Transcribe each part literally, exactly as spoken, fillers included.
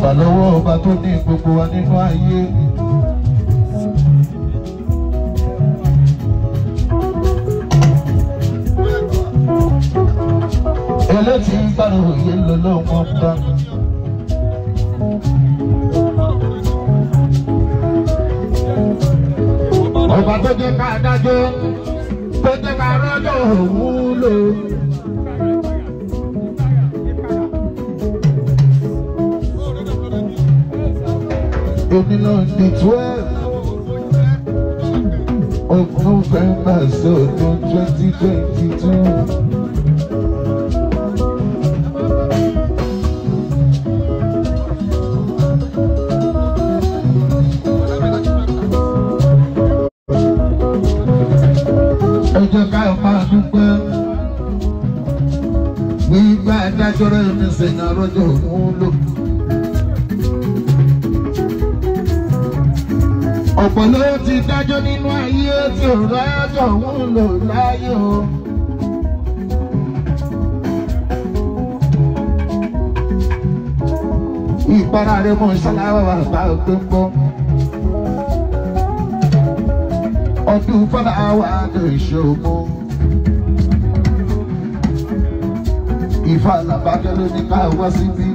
ìbàlọ́wọ́ ọba tó ní gbogbo wa nínú ayé. Eléyìí ń gbàrò òye lọ́lọ́wọ́ bá. Ọba tó jẹ́ ká dájọ́, tó jẹ́ ká rọ́jọ́ òun lò. Èmi náà di twelve of November sọdún twenty twenty two. Ẹ jẹ́ ká máa dúpẹ́ gbígbà dájọ́ rẹ̀ ní sẹ́yìn àrọ́jọ́ òun lò. Ọ̀pọ̀ ló ti dájọ́ nínú ayé tí ò rájọ́ òun lò láyé o. Ìpara rẹ̀ mọ̀ ṣáláwá wà bá ògbé pọ́. Ọdún fọ́lá wà lè ṣògo. Ìfà làbákẹ́ ló ní ká wá síbí.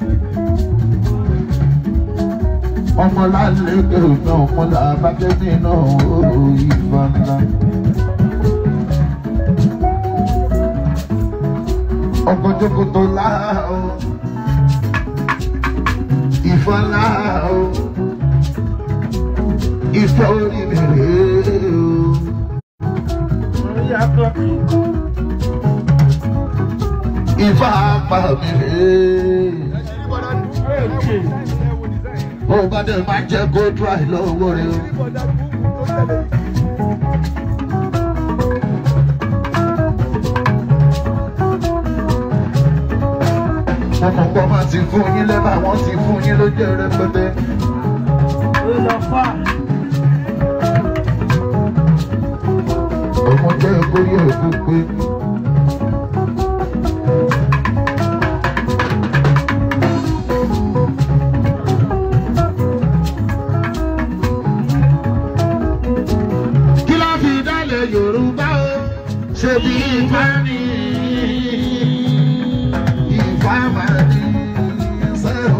Ọmọ lálẹ́gbẹ̀ òná ọmọ làbákẹ́ nínú òòrùn Ìfà ńlá. Ọkọ̀ jókòtò láàá Ìfà láàá Ìfà orí mi rèé o. Ìfà apá mi rèé. Ó bá dẹ̀ máa jẹ́ kó dry lọ́wọ́ rẹ̀ o. Ọmọ pọ̀ máa ti fún yín lẹ́bàá, wọ́n ti fún yín ló jẹ́ rẹpẹtẹ. Ọmọ jẹ́ kórí ẹ̀kú pé. Yorùbá o, ṣe bí Ifá ni, Ifá máa ní ṣe o.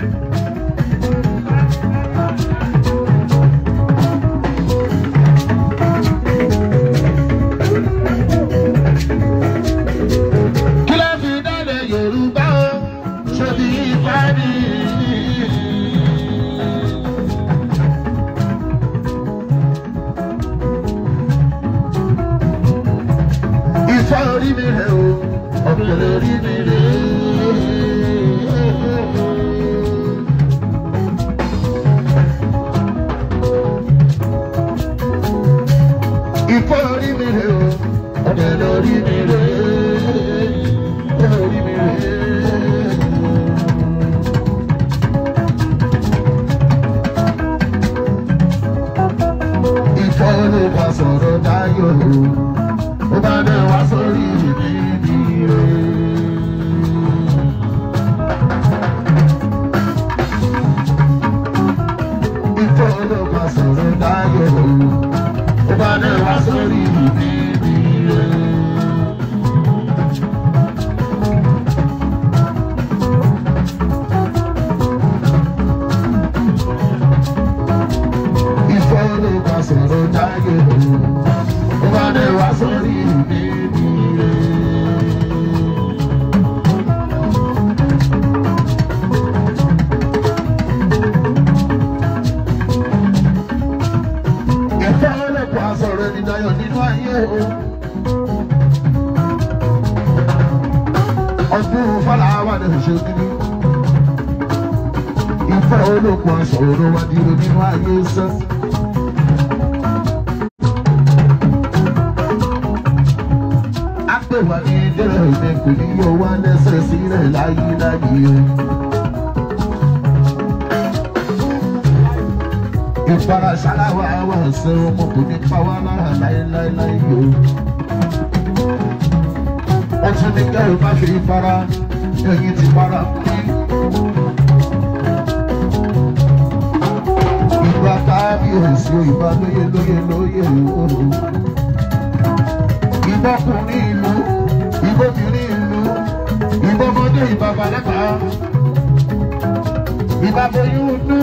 Kí ló fi dálẹ̀ Yorùbá o, ṣe bí Ifá ni. Ifá orí mi rẹ̀ o, ọ̀pẹ̀lẹ̀ orí mi rẹ̀. Ifá orí mi rẹ̀ o, ọ̀pẹ̀lẹ̀ orí mi rẹ̀. Orí mi rẹ̀. Ifá ló bá sọ̀rọ̀ dáyọ̀ o. Ó bá dé wá sórí ìbíbí rẹ̀. Ifá ló bá sọ̀rọ̀ dáyọ̀ o. Ó bá dé wá sórí ìbíbí rẹ̀. Ifá ló bá sọ̀rọ̀ dáyọ̀ o. Ó bá dé wá sórí ìbíbí rẹ̀. Ifá ọlọ́pàá sọ̀rọ̀ ẹni dayọ̀ nínú ayé o. Ọdún Fọláwà lè ṣe kíní. Ifá ọlọ́pàá sọ̀rọ̀ wá dúró nínú ayé sẹ́. Wà ní ìdílé mi kò ní yọ wá lẹ́sẹ̀ sílẹ̀ láyé láyé o. Ìfara ṣáláwá wà ṣe ọmọ kò ní pa wá lára láéláéláé o. Wọ́n tún ní kẹ́rù má fi fara ẹ̀yìn ti para pín. kábíyèsí ìbá lóye lóye lóye o. Ìbọkùnrin ìlú, ìbọkùnrin ìlú, ìbọmọdé ìbàbàlápá, ìbàbòyún nú.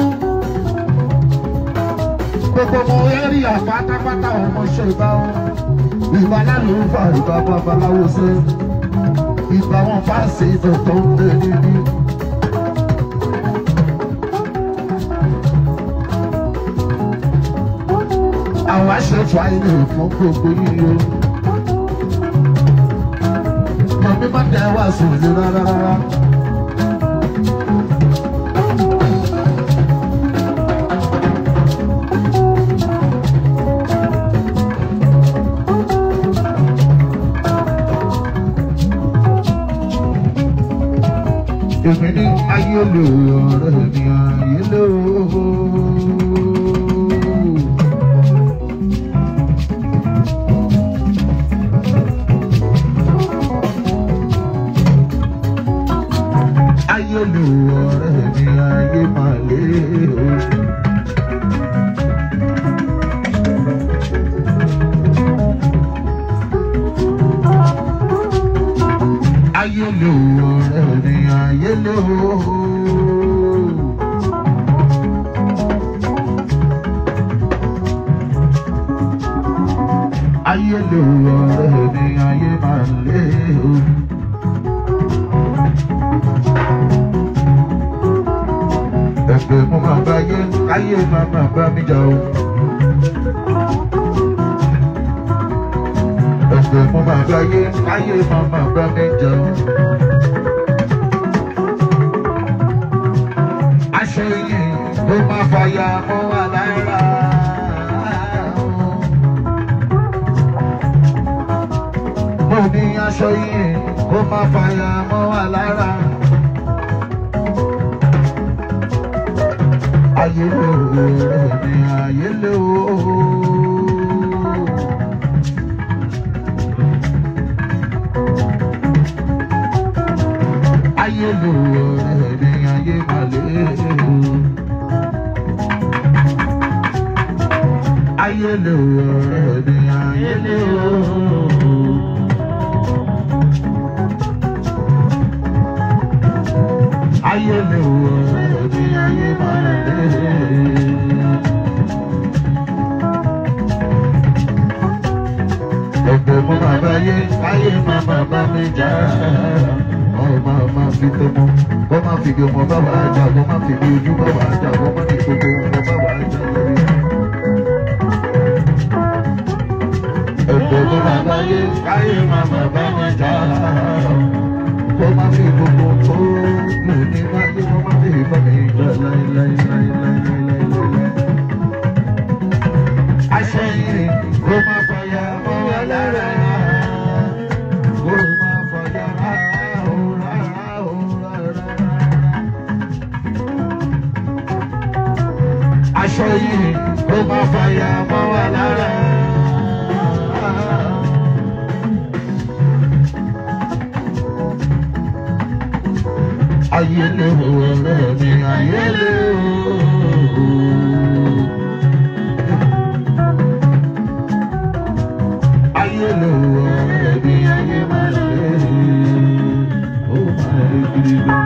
Gbogbo ọmọ ẹ̀rí àpátápátá ọmọ ṣe ìbá wọn. Ìbá lálùúfà ìbá babaláwo ṣe. Ìbá wọn fásitì ìtọ̀tọ̀ ń tẹ̀ níbí. Àwọn aṣètò àìlè fún gbogbo yíyó. Mọ̀mí má dẹ̀ wá sùn lé rárá rárá. Èmi ní ayé lò ọ̀rẹ́ mi ayé lò. Ayé lò ọ̀rẹ́ mi ayé máa lé o. Ayé lò ọ̀rẹ́ mi ayé lò. Ayé lò ọ̀rẹ́ mi ayé máa lé o. Ẹgbẹ́ mo máa bá yé, ayé máa máa bá mi jà o. Ẹgbẹ́ mo máa bá yé, ayé máa máa bá mi jà o. Aṣọ yìí ló máa fàyà mọ́ wa lára. Mo ní aṣọ yìí ló máa fàyà mọ́ wa lára. Ayé lò ọ̀rẹ́ mi ayé lò. Ayé lò ọ̀rẹ́ mi ayé máa lé o. Ayé lò ọ̀rẹ́ mi ayé lò. Ayé lò ọ̀rẹ́ mi ayé máa lé. Ẹgbẹ́ mo máa bá yé, ayé máa máa bá mi jà. Ọmọ ọmọ fi tó mọ́, wọ́n máa fi bí ọmọ bá wà á jà, wọ́n máa fi bí ojú bá wà á jà, wọ́n máa ní gbogbo ọmọ bá wà á jà lórí. Ẹgbẹ́ mo máa bá yé, ayé máa máa bá mi jà. Wọ́n máa fi gbogbo tó lò ní wáyé, wọ́n máa fi bá mi jà láíláíláíláíláíláíláí. Aṣọ yìí ló máa fàyà mọ́ wa lára. Ó máa fàyà rárá o rárá o rárá. Aṣọ yìí ló máa fàyà mọ́ wa lára. Ayé lò ọ̀rẹ́ mi ayé lò. Ayé lò ọ̀rẹ́ mi ayé máa lé. Ó máa lé gidi gan.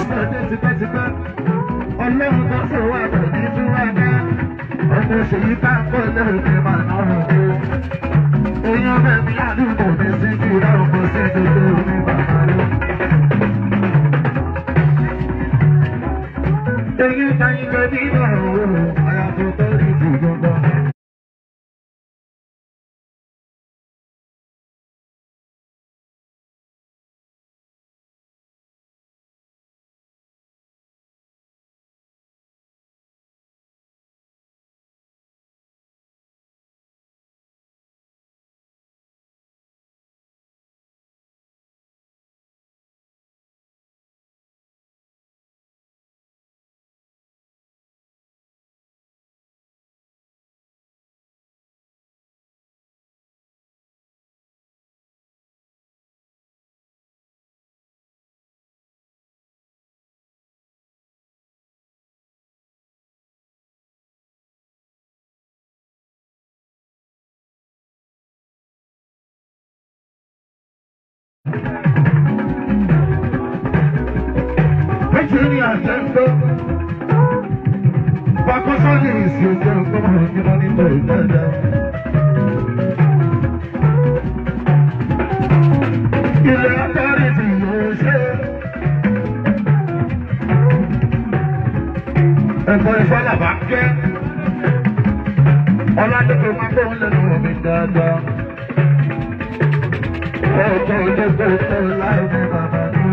sọ̀dẹ̀ tipẹ́tipẹ́ ọlọ́run tó sọ wà pẹ̀lú ìdúrà náà ọmọ òṣèlú bá ń kọ́ lẹ́rù ní màá náà rò ó èèyàn mẹ́mí àdúgbò mi sí kí láwọn kò sí gbogbo ní bàbá rẹ̀. èyí táyé pé nínú àwọn àyàtọ̀ tó rí jù gbọ́ngàn. Virginia Tempo, Paco Solis, you can come on, you don't need to do that. Il est apparu du rocher. Et pour faire la vague, on a dit que ma bonne le nom est dada. Oh, oh, oh, oh, oh, la vie,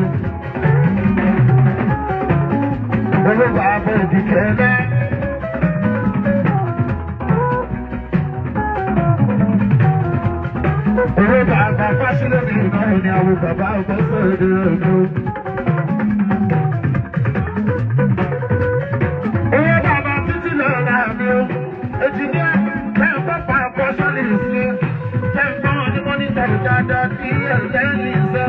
Owó bàbá òbí kẹ́lẹ́. Owó bàbá fásilẹ̀ ní ìnáwó ni àwọn bàbá ọgbọ́n sọ̀rọ̀ ọ̀dọ́. Owó bàbá títí lọ́la mi o. Èjìníà kẹ́hìn pápá ọkọ̀ sọ́lì sí. Kẹ́hìn fún wọn ní mọ́nítọ̀ dáadáa kí ẹ̀lẹ́yìn ìṣẹ́.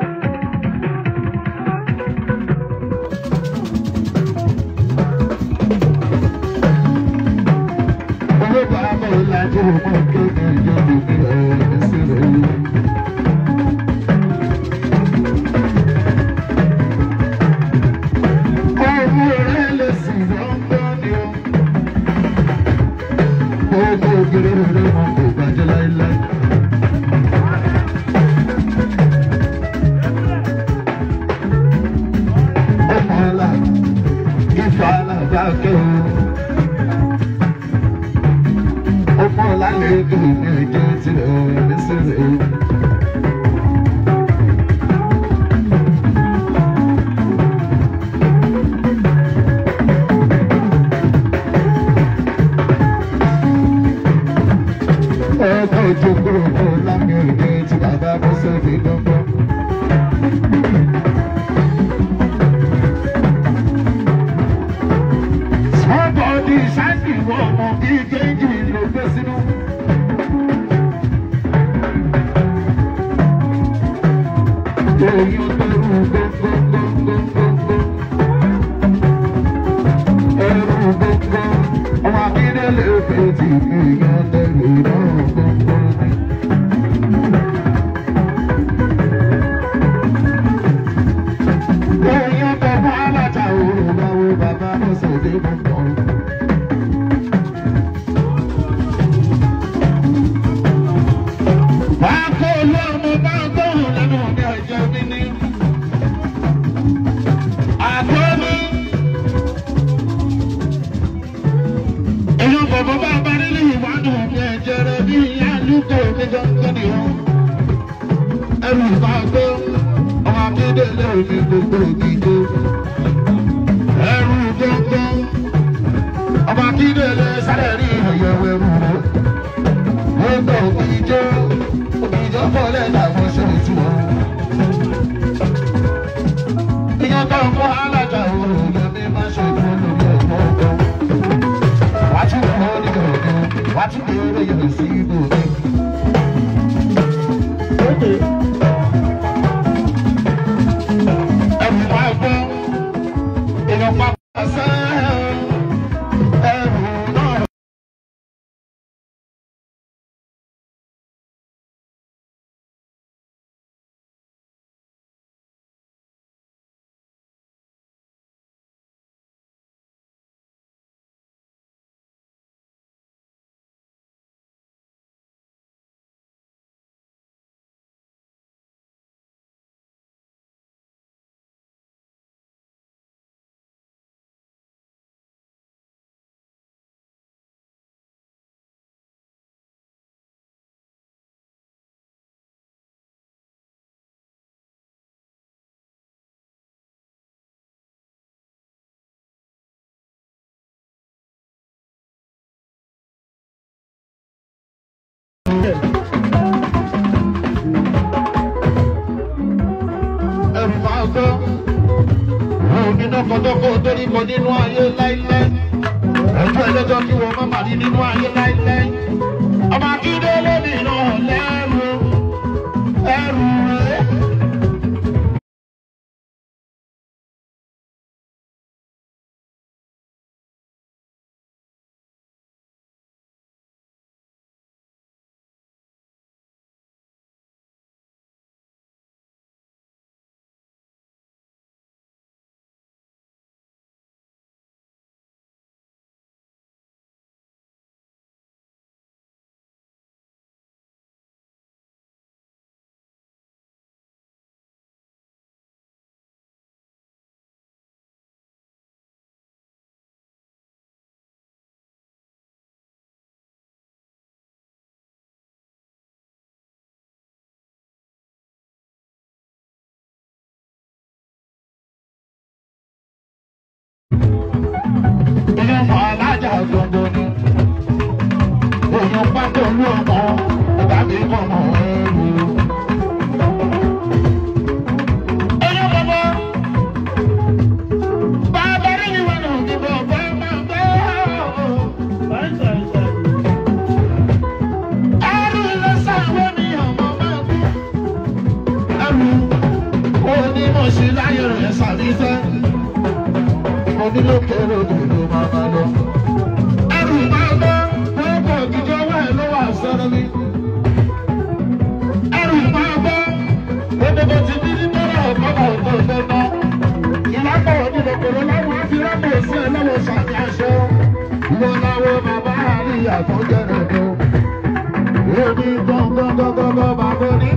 Lájú ọmọ kéde ìjọba ìbílẹ̀ ìṣẹ̀lẹ̀ yìí. Ọmọ rẹ̀ lè sì lọ́gbọ́n ni ó. Gbogbo ògiri rẹ̀ mọ̀ kò bàjẹ́ láíláí. Ọmọ ọ̀la ìfà alábàákẹ́ o. Ọmọ lálẹ́ ìgbìmọ̀ ní ẹjọ́ tí ó ní sílẹ̀. Ọkọ̀ ìjókòó ọkọ̀ lámì òde tí bàbá bọ́ sẹ́fì gbọ́ngbọ́n. Small body ṣáàkì wọ́n ọmọ bíi géèjì ló gbé sínú. Èèyàn tó rú gbọ́ngbọ́ngbọ́ngbọ́ngbọ́. Ẹrú gbọ́ngbọ́n. Ọmọ akíndélé fèjì èèyàn tẹ̀lé náà gbọ́ngbọ́n ni. Èèyàn tó fún alájà òru báwo bàbá lọ́sẹ̀ dé gbọ́ngbọ́n. Ẹrù ìbágbó, ọmọ akíndélé ní gbogbo ìdíje. Ẹrù gbogbo, ọmọ akíndélé sáré rí ìyẹ̀wò ẹrù rẹ̀. Gbogbo ìdíje, ìjọ fọlẹ́ làwọn ṣe ìtumọ̀. Ìyẹn tó ń kọ́ alájà òru lẹ́mí má ṣe ìfún lórí ẹ̀kọ́ ọ̀gbọ́n. Wàá tún kọ́ nígbà ọ̀gbọ́n, wàá tún kéré yẹn sí ibò mi. Ẹ̀rù máa gbọ́, èèyàn pa pàṣẹ. ẹlẹ́jọ́ kó torí kọ nínú ayé láíláí. Ẹjọ́ ẹlẹ́jọ́ kí wọ́n má màrí nínú ayé láíláí. Ọmọ Akíndélé nìran lẹ́rù ẹrù rẹ̀. Ọmọ alájà gbogbo ni òyìn pápọ̀ ní ọmọ ọba mi mọ̀mọ́ ẹrù. Ẹyọ bàbá bàbá rí ni wọn náà dìbò bá máa gbé ẹrù ló sáwọ́ ní ọmọ máa gbé ẹrù onímọ̀ sí láyé rẹ̀ sàbíṣẹ́. Onílòkèrè òdòdó máa bá lọ. Ẹrù máa bá wọ́n bọ̀ jíjọ wà lọ́wọ́ àṣẹ́rẹ́ mi. Ẹrù máa bá gbogbo ti ní nítorá ọ̀pọ̀pọ̀ ọ̀pọ̀ ìfẹ́ná. Ìlápọ̀ onílòkèrè láwọn á fi rápò sí ẹ lọ́wọ́ sàmì aṣọ. Wọ́n láwọ́ bàbá àríyá tó jẹ́rẹ̀ lọ. Èmi gbọ̀ngbọ̀ngbọ̀ngbọ̀ bàbá ní